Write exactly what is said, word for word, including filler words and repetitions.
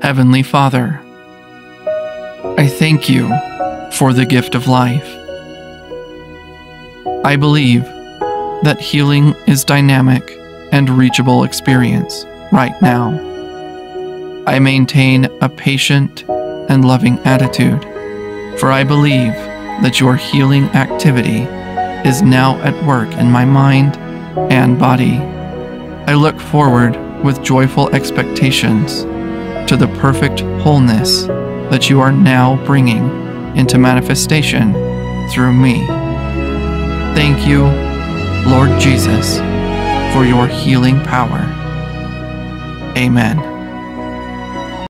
Heavenly Father, I thank you for the gift of life. I believe that healing is dynamic and reachable experience right now. I maintain a patient and loving attitude, for I believe that your healing activity is now at work in my mind and body. I look forward with joyful expectations to the perfect wholeness that you are now bringing into manifestation through me. Thank you, Lord Jesus, for your healing power. Amen.